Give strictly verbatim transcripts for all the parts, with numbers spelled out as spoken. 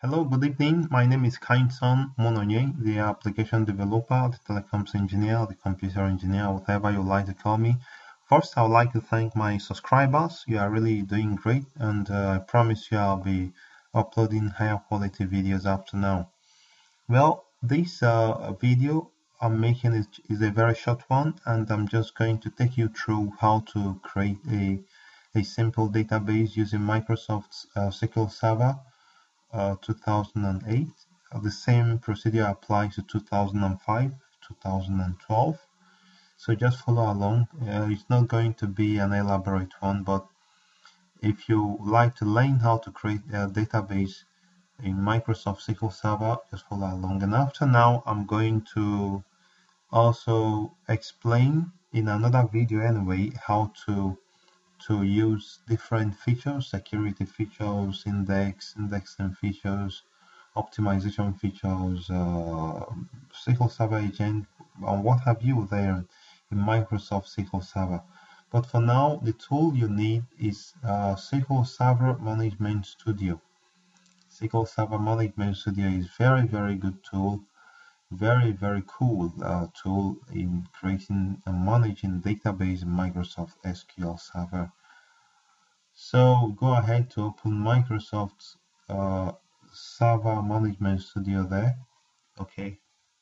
Hello, good evening. My name is Kainson Mononye, the application developer, the telecoms engineer, the computer engineer, whatever you like to call me. First, I would like to thank my subscribers. You are really doing great, and uh, I promise you I'll be uploading higher quality videos after now. Well, this uh, video I'm making is, is a very short one, and I'm just going to take you through how to create a, a simple database using Microsoft's uh, S Q L Server uh, two thousand eight. Uh, the same procedure applies to two thousand five, two thousand twelve. So just follow along. Uh, it's not going to be an elaborate one, but if you like to learn how to create a database in Microsoft S Q L Server, just follow along. And after now, I'm going to also explain in another video anyway how to to use different features, security features, index, indexing features, optimization features, uh, S Q L Server agent, and what have you there in Microsoft S Q L Server. But for now, the tool you need is uh, S Q L Server Management Studio. S Q L Server Management Studio is very, very good tool, very, very cool uh, tool in creating and managing database in Microsoft S Q L Server. So go ahead to open Microsoft uh, Server Management Studio there. Okay,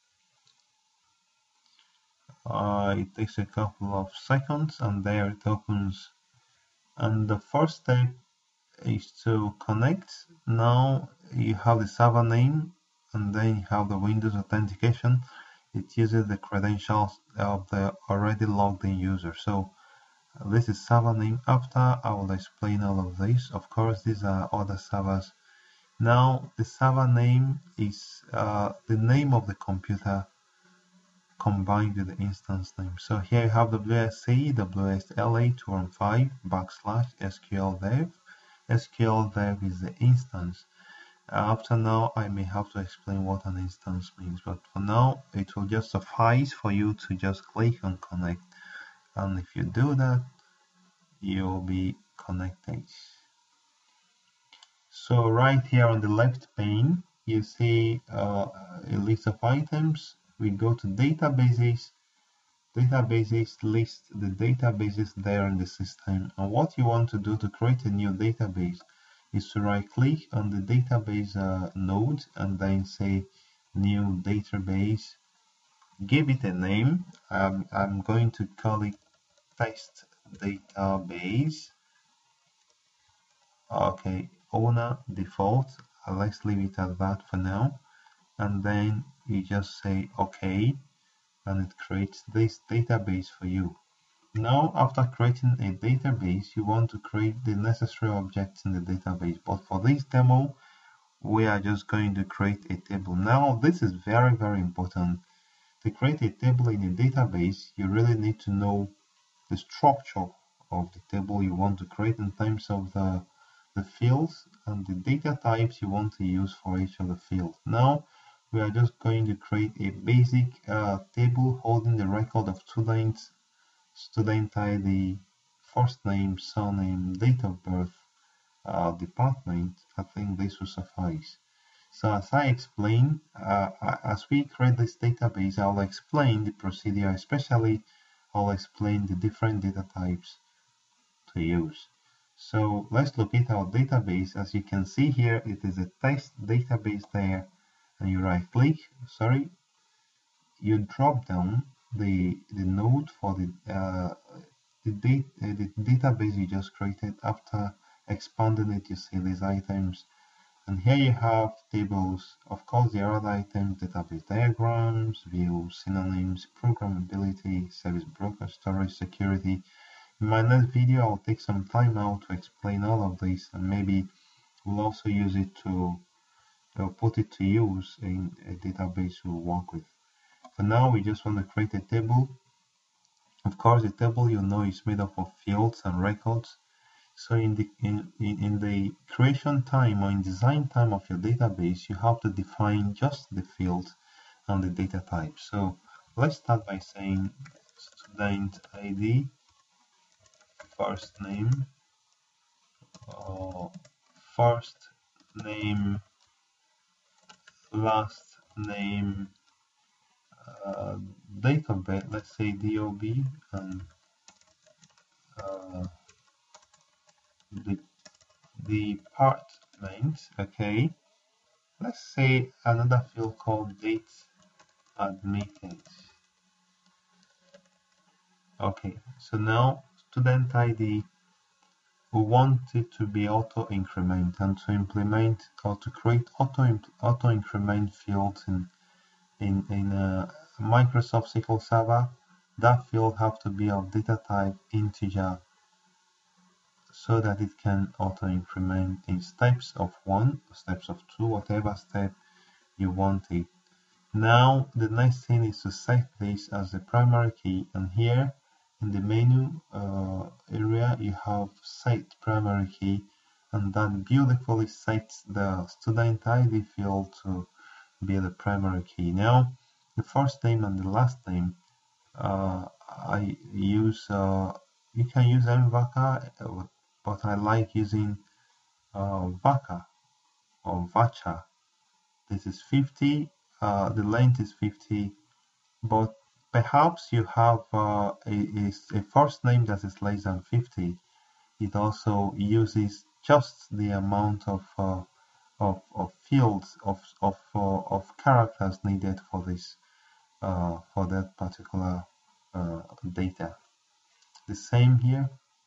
uh, it takes a couple of seconds and there it opens. And the first step is to connect. Now you have the server name and then you have the Windows authentication. It uses the credentials of the already logged in user. So this is server name. After I will explain all of this. Of course, these are other servers. Now the server name is uh, the name of the computer combined with the instance name. So here you have W S C, W S L A two one five backslash S Q L Dev. S Q L Dev is the instance. After now, I may have to explain what an instance means, but for now, it will just suffice for you to just click on connect. And if you do that, you'll be connected. So right here on the left pane, you see uh, a list of items. We go to databases. Databases list the databases there in the system. And what you want to do to create a new database is to right click on the database uh, node and then say new database. Give it a name. Um, I'm going to call it test database. Okay, owner default. Uh, let's leave it at that for now. And then you just say OK, and it creates this database for you. Now, after creating a database, you want to create the necessary objects in the database. But for this demo, we are just going to create a table. Now, this is very, very important. To create a table in a database, you really need to know the structure of the table you want to create in terms of the, the fields and the data types you want to use for each of the fields. Now, we are just going to create a basic uh, table holding the record of students, student I D, first name, surname, date of birth, uh, department. I think this will suffice. So as I explained, uh, as we create this database, I'll explain the procedure, especially I'll explain the different data types to use. So let's locate our database. As you can see here, it is a test database there, and you right click, sorry, you drop down the, the node for the, uh, the, date, uh, the database you just created. After expanding it, you see these items. And here you have tables. Of course, there are other items, database diagrams, views, synonyms, programmability, service broker, storage, security. In my next video, I'll take some time out to explain all of this, and maybe we'll also use it to uh, put it to use in a database we'll work with. For now, we just want to create a table. Of course, the table you know is made up of fields and records. So in the in, in, in the creation time or in design time of your database, you have to define just the fields and the data type. So let's start by saying student I D, first name, or first name last name, uh, date of birth, let's say D O B, and uh, the department. Okay, let's say another field called date admitted. Okay, so now student I D, we want it to be auto increment, and to implement or to create auto auto increment fields in in in a Microsoft S Q L Server. That field have to be of data type integer, so that it can auto increment in steps of one, steps of two, whatever step you want it. Now the next thing is to set this as the primary key, and here in the menu uh, area you have set primary key, and that beautifully sets the student I D field to be the primary key. Now the first name and the last name, uh, I use uh, you can use mvaka, but I like using uh, vaka or vacha. This is fifty, uh, the length is fifty, but perhaps you have uh, a, a first name that is less than fifty. It also uses just the amount of uh, of, of fields of of uh, of characters needed for this uh, for that particular uh, data. The same here.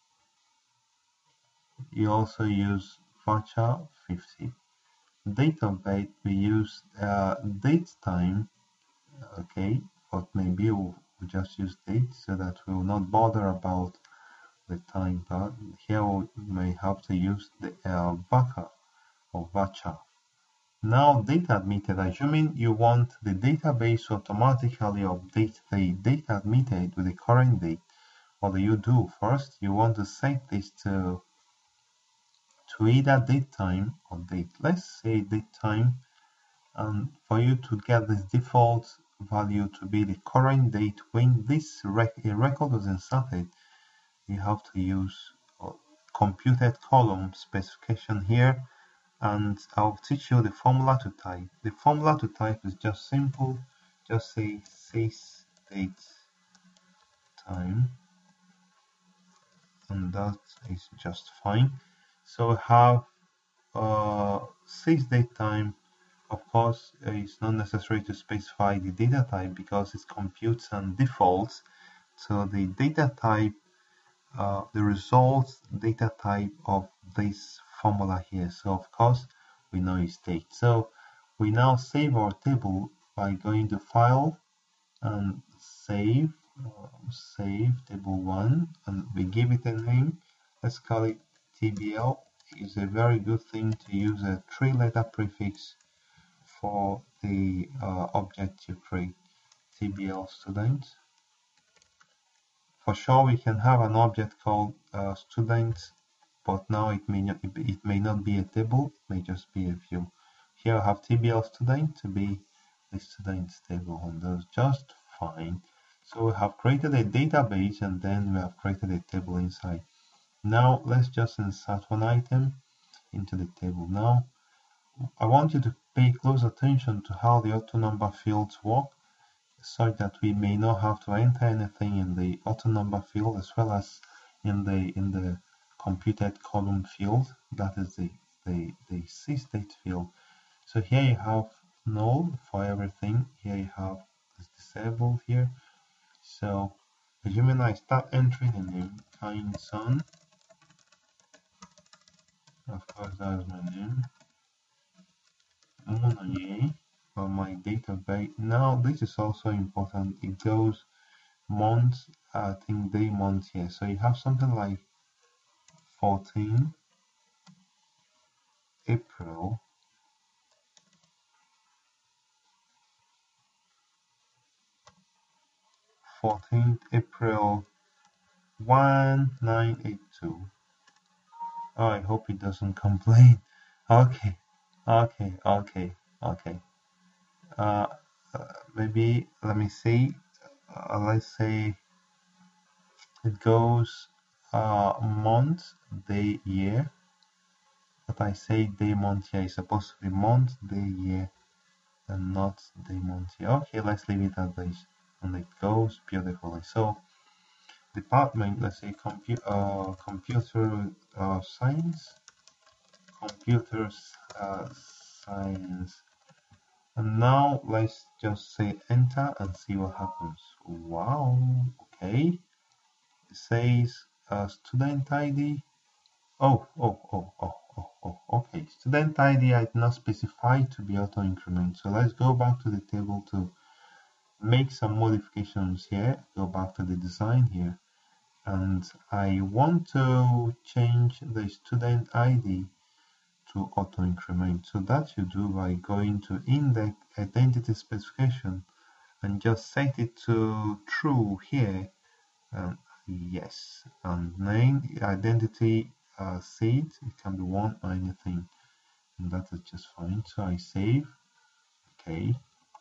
You also use vacha fifty. Date of birth, we use uh, date time. Okay, but maybe we'll just use date so that we will not bother about the time part. Here we may have to use the uh, vaca or vacha. Now data admitted, assuming you want the database to automatically update the data admitted with the current date. What do you do? First, you want to set this to to either date time or date. Let's say date time, and for you to get this default value to be the current date when this rec a record was inserted, you have to use uh, computed column specification here, and I'll teach you the formula to type. The formula to type is just simple. Just say sys date time, and that is just fine. So we have uh, sys date time. Of course, it's not necessary to specify the data type because it computes and defaults. So the data type, uh, the results data type of this formula here. So of course, we know it's date. So we now save our table by going to File and Save, uh, Save Table one, and we give it a name. Let's call it T B L. It's a very good thing to use a three-letter prefix for the uh, object you create, T B L student. For sure, we can have an object called uh, student, but now it may not it may not be a table, it may just be a view. Here I have T B L student to be the students table, and that's just fine. So we have created a database, and then we have created a table inside. Now let's just insert one item into the table. Now I want you to pay close attention to how the auto number fields work, such that we may not have to enter anything in the auto number field as well as in the in the computed column field, that is the the, the sysdate field. So here you have null for everything. Here you have this disabled here. So assuming I start entering the name kind son, of course that is my name, Monaye, for my date of birth. Now this is also important. It goes month, I think day, month, here. So you have something like fourteen April fourteenth April one nine eight two. Oh, I hope it doesn't complain. Okay, okay, okay, okay. Uh, uh, maybe let me see. Uh, let's say it goes uh, month, day, year. But I say day, month, year is supposed to be month, day, year. and not Demonte. Okay, let's leave it at this, and it goes beautifully. So department, let's say compu uh, computer uh, science, computer uh, science, and now let's just say enter and see what happens. Wow, okay, it says uh, student I D. Oh, oh, oh, oh, oh, oh, okay. Student I D I did not specify to be auto increment. So let's go back to the table to make some modifications here. Go back to the design here. And I want to change the student I D to auto increment. So that you do by going to index identity specification and just set it to true here. Um, yes, and name identity uh, seed, it can be one or anything, and that is just fine. So I save. Okay,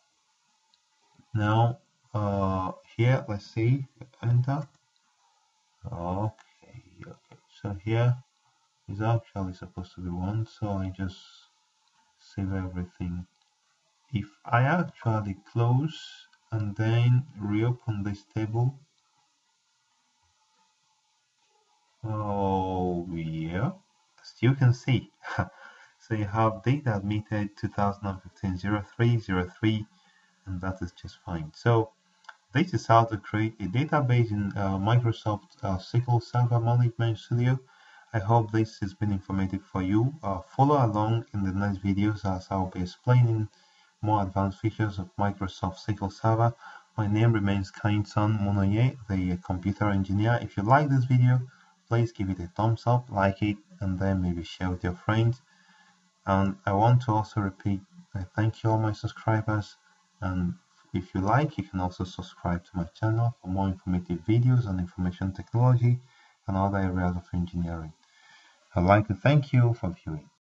now uh, here let's see, enter. Okay, okay, so here is actually supposed to be one, so I just save everything. If I actually close and then reopen this table, oh yeah, as you can see, so you have data admitted two thousand fifteen oh three oh three, and that is just fine. So this is how to create a database in uh, Microsoft uh, S Q L Server Management Studio. I hope this has been informative for you. Uh, follow along in the next videos as I'll be explaining more advanced features of Microsoft S Q L Server. My name remains Kainson Monoye, the computer engineer. If you like this video, please give it a thumbs up, like it, and then maybe share with your friends. And I want to also repeat, I thank you all my subscribers, and if you like, you can also subscribe to my channel for more informative videos on information technology and other areas of engineering. I'd like to thank you for viewing.